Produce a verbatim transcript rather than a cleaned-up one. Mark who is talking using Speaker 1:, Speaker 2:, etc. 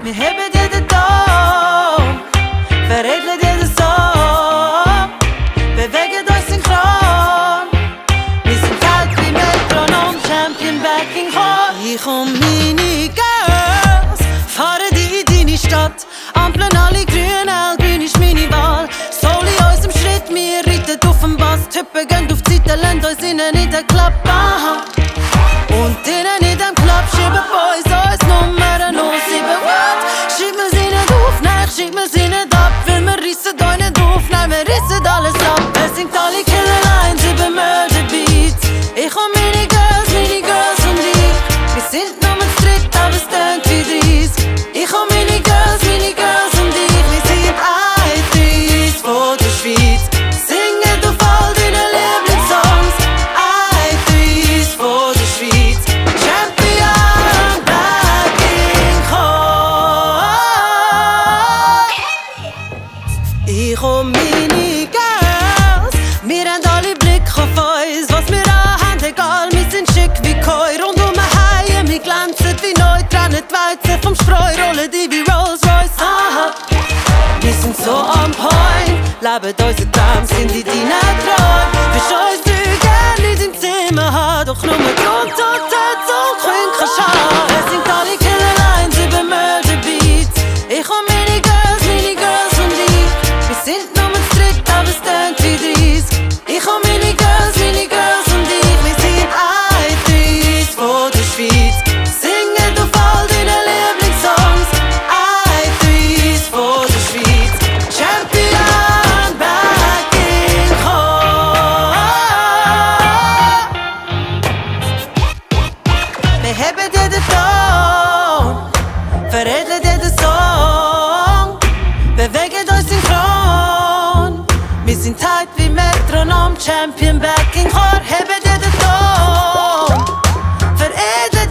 Speaker 1: Wir heben dir den Ton, veredeln dir den Song, bewegen uns synchron. Wir sind kalt wie Metronom, Champion back in Chor. Ich und meine Girls fahren die in deine Stadt. Ampeln alle grün, hellgrün ist meine Wahl. Soul in unserem Schritt, wir reiten auf dem Bass. Typen gehen auf die Seite, lassen uns innen in den Club. Aha. Und innen in dem Club schieben Boys uns Nummern null sieben. What? Schreib mir sie nicht auf, nein, schreib mir sie nicht ab. Weil wir reissen euch nicht auf, nein, wir reissen alles ab. Wir singt alle Killer Lines über Murder Beats. Ich und meine Girls, meine Girls und ich. Wir sind nur mit dritt, aber es tönt wie dreißig. Ich und meine Girls, meine Girls und ich. Wir sind I Ds von der Schweiz. Singen auf all deinen Lieblingssongs. I Ds von der Schweiz. Champion back in Chor. Ich und meine Girls, wir haben alle Blick auf uns. Was wir anhaben, egal, wir sind schick wie Koi. Rund um Haie, wir glänzen wie neu. Trennen die Weizen vom Spreu, rollen die wie Rolls Royce. Aha. Wir sind so on point, leben unsere Träume, sind in deinen Träumen. Willst du uns lügen, in deinem Zimmer haben, doch nur Grund und Tod und Queen kannst haben. Wir sind alle Killer Lines über Murder Beats. Ich und meine Girls, meine Girls und ich. Wir sind nur mit dritt, aber es tönt wie dreißig. Ich und meine Girls, meine Girls und ich. Wir sind I Ds von der Schweiz. Singen auf all deinen Lieblingssongs. I Ds von der Schweiz. Champion back in Chor. Wir heben dir den Ton, veredeln dir den Song, bewegen uns synchron. Wir sind tight wie Metronom, Champion back in Chor. Heben dir den Ton, veredeln